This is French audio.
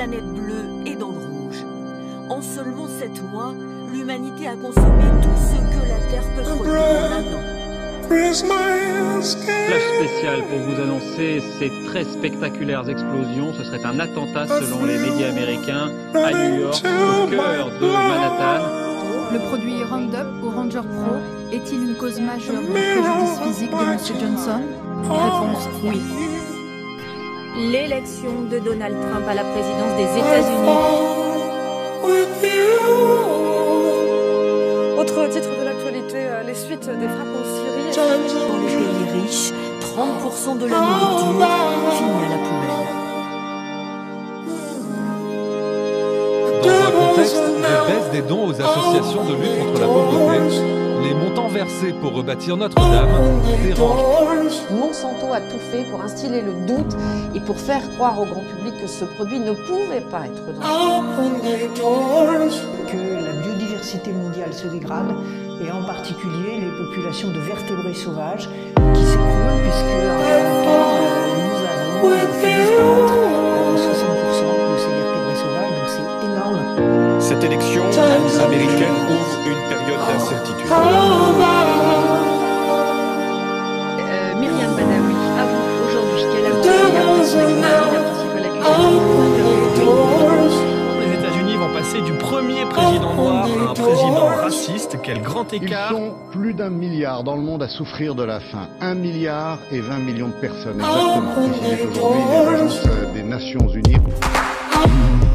planète bleue est dans le rouge. En seulement 7 mois, l'humanité a consommé tout ce que la Terre peut produire en un an. Flash spécial pour vous annoncer ces très spectaculaires explosions. Ce serait un attentat selon les médias américains à New York, au cœur de Manhattan. Le produit Roundup ou Ranger Pro est-il une cause majeure du préjudice physique de M. Johnson? Réponse oui. L'élection de Donald Trump à la présidence des États-Unis. Autre titre de l'actualité, les suites des frappes en Syrie. Dans les pays riches, 30% de la nourriture finit à la poubelle. Dans un contexte de baisse des dons aux associations de lutte contre la pauvreté, les montants versés pour rebâtir Notre-Dame dérangent. Monsanto a tout fait pour instiller le doute et pour faire croire au grand public que ce produit ne pouvait pas être dangereux. Que la biodiversité mondiale se dégrade, et en particulier les populations de vertébrés sauvages qui s'écroulent, puisque en 40 ans, nous avons fait disparaître 60% de ces vertébrés sauvages, donc c'est énorme. Cette élection américaine ouvre une période d'incertitude. Myriam Badawi, à vous aujourd'hui, quelle est la principale accusation? Les États-Unis vont passer du premier président noir à un président raciste. Quel grand écart! Ils sont plus d'1 milliard dans le monde à souffrir de la faim. 1 milliard et 20 millions de personnes, exactement. Précisé aujourd'hui les agences des Nations Unies.